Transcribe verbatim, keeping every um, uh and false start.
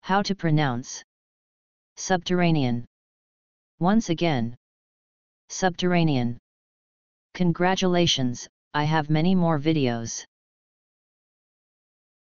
How to pronounce subterranean. Once again, subterranean. Congratulations, I have many more videos.